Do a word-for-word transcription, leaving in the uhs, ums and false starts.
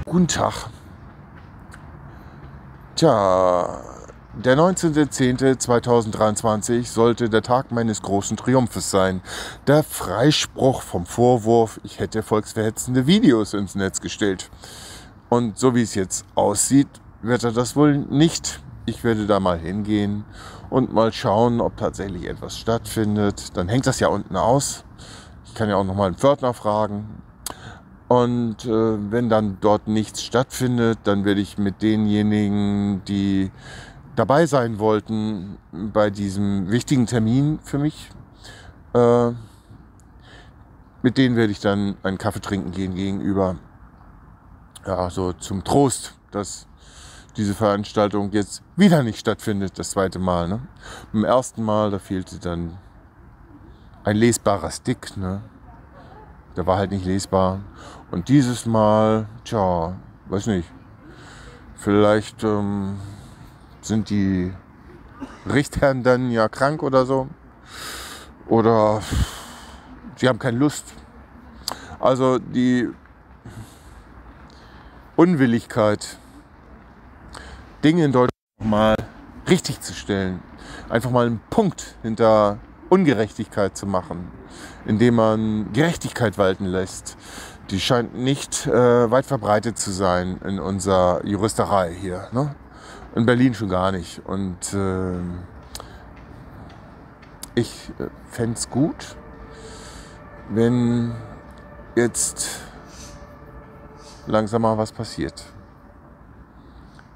Guten Tag. Tja, der neunzehnter zehnter zweitausenddreiundzwanzig sollte der Tag meines großen Triumphes sein. Der Freispruch vom Vorwurf, ich hätte volksverhetzende Videos ins Netz gestellt. Und so wie es jetzt aussieht, wird er das wohl nicht. Ich werde da mal hingehen und mal schauen, ob tatsächlich etwas stattfindet. Dann hängt das ja unten aus. Ich kann ja auch noch mal einen Pförtner fragen. Und äh, wenn dann dort nichts stattfindet, dann werde ich mit denjenigen, die dabei sein wollten bei diesem wichtigen Termin für mich, äh, mit denen werde ich dann einen Kaffee trinken gehen gegenüber. Ja, so zum Trost, dass diese Veranstaltung jetzt wieder nicht stattfindet, das zweite Mal. Ne? Beim ersten Mal, da fehlte dann ein lesbarer Stick, ne? Der war halt nicht lesbar. Und dieses Mal, tja, weiß nicht, vielleicht ähm, sind die Richtherren dann ja krank oder so. Oder sie haben keine Lust. Also die Unwilligkeit, Dinge in Deutschland mal richtig zu stellen. Einfach mal einen Punkt hinter Ungerechtigkeit zu machen, indem man Gerechtigkeit walten lässt. Die scheint nicht äh, weit verbreitet zu sein in unserer Juristerei hier. Ne? In Berlin schon gar nicht. Und äh, ich äh, fände es gut, wenn jetzt langsam mal was passiert.